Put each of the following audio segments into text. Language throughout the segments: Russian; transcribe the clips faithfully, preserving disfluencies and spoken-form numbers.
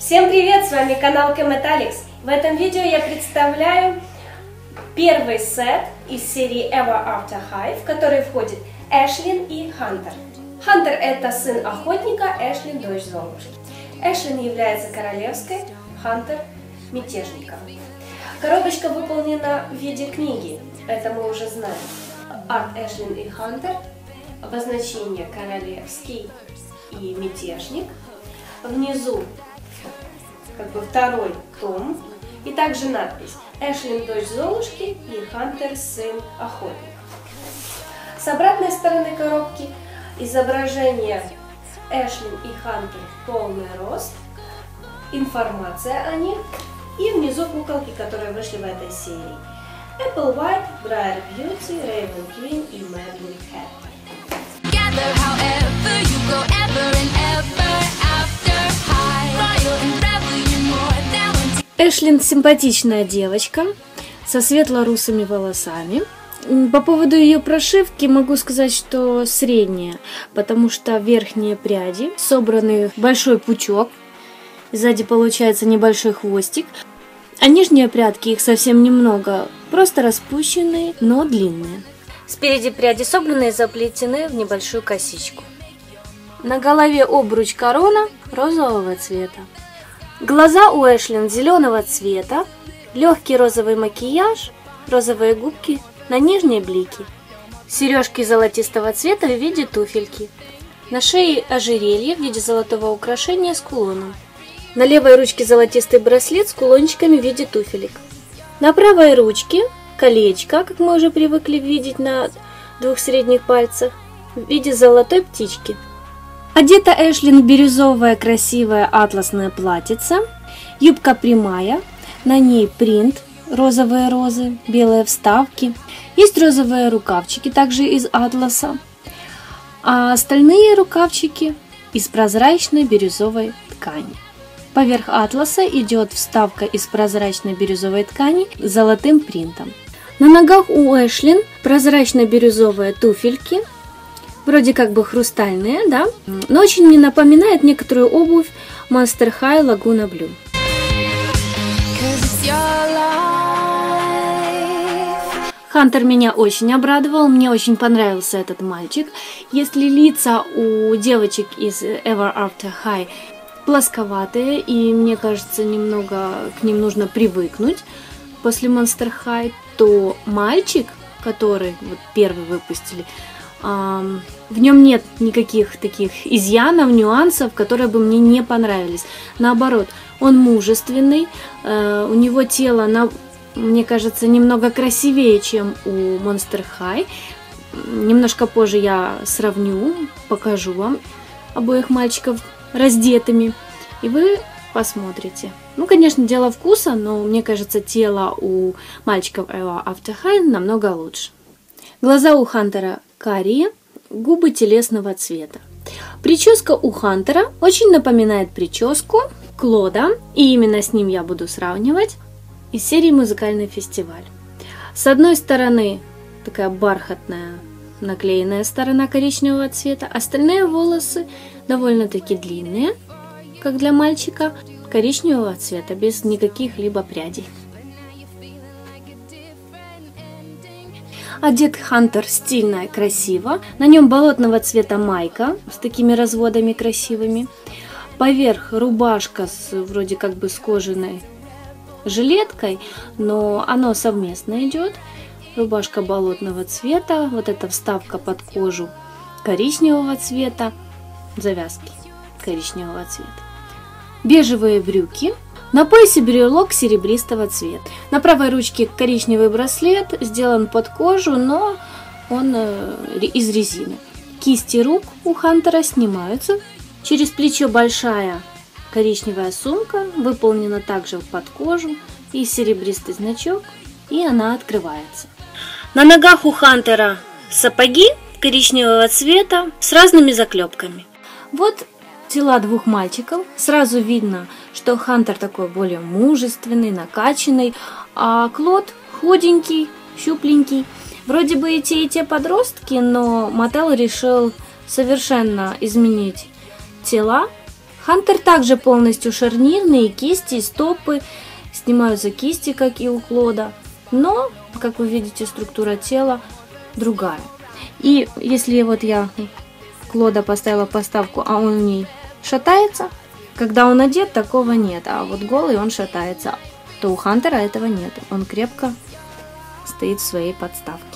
Всем привет, с вами канал Chemetalyx. В этом видео я представляю первый сет из серии Ever After High, в который входит Эшлин и Хантер. Хантер это сын охотника, Эшлин дочь Золушки. Эшлин является королевской, Хантер мятежником. Коробочка выполнена в виде книги, это мы уже знаем. Арт Эшлин и Хантер, обозначение королевский и мятежник. Внизу как бы второй том и также надпись Эшлин дочь Золушки и Хантер сын охотника. С обратной стороны коробки изображение Эшлин и Хантер полный рост, информация о них и внизу куколки, которые вышли в этой серии. Apple White, Briar Beauty, Raven Queen и Madeline Cat. Эшлин симпатичная девочка со светло-русыми волосами. По поводу ее прошивки могу сказать, что средняя, потому что верхние пряди собраны в большой пучок, сзади получается небольшой хвостик, а нижние прядки, их совсем немного, просто распущенные, но длинные. Спереди пряди собраны и заплетены в небольшую косичку. На голове обруч корона розового цвета. Глаза у Эшлин зеленого цвета, легкий розовый макияж, розовые губки на нижней блики, сережки золотистого цвета в виде туфельки, на шее ожерелье в виде золотого украшения с кулоном, на левой ручке золотистый браслет с кулончиками в виде туфелек, на правой ручке колечко, как мы уже привыкли видеть на двух средних пальцах, в виде золотой птички. Одета Эшлин в бирюзовое красивое атласное платьице, юбка прямая, на ней принт, розовые розы, белые вставки, есть розовые рукавчики, также из атласа, а остальные рукавчики из прозрачной бирюзовой ткани. Поверх атласа идет вставка из прозрачной бирюзовой ткани с золотым принтом. На ногах у Эшлин прозрачно-бирюзовые туфельки, вроде как бы хрустальные, да, но очень мне напоминает некоторую обувь Monster High Laguna Blue. Хантер меня очень обрадовал, мне очень понравился этот мальчик. Если лица у девочек из Ever After High плосковатые, и мне кажется, немного к ним нужно привыкнуть после Monster High, то мальчик, который вот первый выпустили, в нем нет никаких таких изъянов, нюансов, которые бы мне не понравились. Наоборот, он мужественный, у него тело, мне кажется, немного красивее, чем у Monster High. Немножко позже я сравню, покажу вам обоих мальчиков раздетыми, и вы посмотрите. Ну, конечно, дело вкуса, но мне кажется, тело у мальчиков Ever After High намного лучше. Глаза у Хантера карие, губы телесного цвета. Прическа у Хантера очень напоминает прическу Клода, и именно с ним я буду сравнивать, из серии «Музыкальный фестиваль». С одной стороны такая бархатная наклеенная сторона коричневого цвета, остальные волосы довольно-таки длинные, как для мальчика, коричневого цвета, без никаких либо прядей. Одет Хантер стильно и красиво. На нем болотного цвета майка с такими разводами красивыми. Поверх рубашка с вроде как бы с кожаной жилеткой, но оно совместно идет. Рубашка болотного цвета, вот эта вставка под кожу коричневого цвета, завязки коричневого цвета. Бежевые брюки. На поясе брелок серебристого цвета. На правой ручке коричневый браслет, сделан под кожу, но он э, из резины. Кисти рук у Хантера снимаются. Через плечо большая коричневая сумка, выполнена также под кожу, и серебристый значок, и она открывается. На ногах у Хантера сапоги коричневого цвета с разными заклепками. Вот тела двух мальчиков. Сразу видно, что Хантер такой более мужественный, накачанный, а Клод худенький, щупленький. Вроде бы и те, и те подростки, но Mattel решил совершенно изменить тела Хантер также полностью шарнирный, и кисти, и стопы. Снимаются кисти, как и у Клода. Но, как вы видите, структура тела другая. И если вот я Клода поставила подставку, а он в ней шатается, когда он одет, такого нет. А вот голый он шатается, то у Хантера этого нет. Он крепко стоит в своей подставке.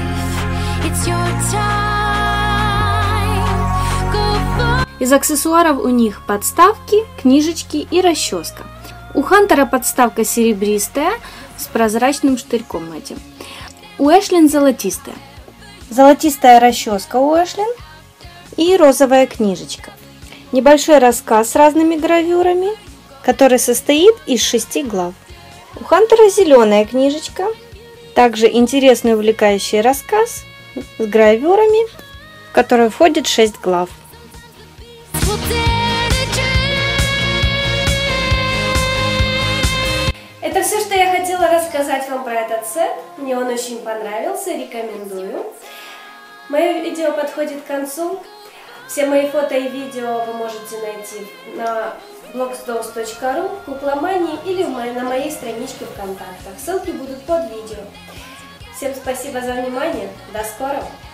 Из аксессуаров у них подставки, книжечки и расческа. У Хантера подставка серебристая с прозрачным штырьком этим. У Эшлин золотистая. Золотистая расческа у Эшлин и розовая книжечка. Небольшой рассказ с разными гравюрами, который состоит из шести глав. У Хантера зеленая книжечка, также интересный увлекающий рассказ с гравюрами, в который входит шесть глав. Это все, что я хотела рассказать вам про этот сет. Мне он очень понравился, рекомендую. Мое видео подходит к концу. Все мои фото и видео вы можете найти на блогсдоус точка ру, Кукломании или на моей страничке ВКонтакте. Ссылки будут под видео. Всем спасибо за внимание. До скорого!